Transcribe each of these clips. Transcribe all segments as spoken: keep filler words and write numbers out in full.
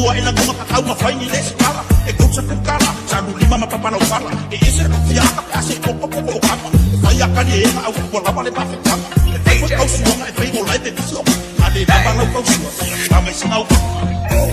Tua ina guma kakau mafaini le skala. E kau sa kukala, sa lima mapapalaw pala. E isi rufiaka, kasi koko koko kama. Faya kani e au wala wale bafe kama. E fai kau suanga, e fai mo lai te viso. Ale baba lau kau suwa, kama isi ngau kama.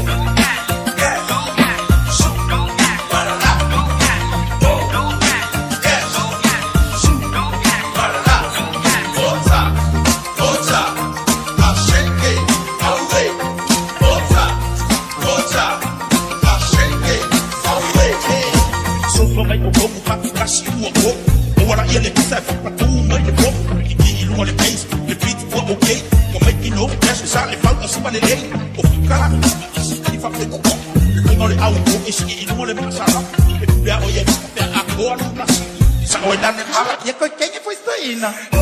Kasih uang kok, orang yang lebih saya fakta mai le kok, iki lu le pace, le beat for okay, kau make it no, just sale falta se vale lei, o cara, se fakta kok, le ngole au kok, iki lu le masalah, le dia oye, dia agora não nasce, sa oi dan ala, e coi quem foi isso aí, na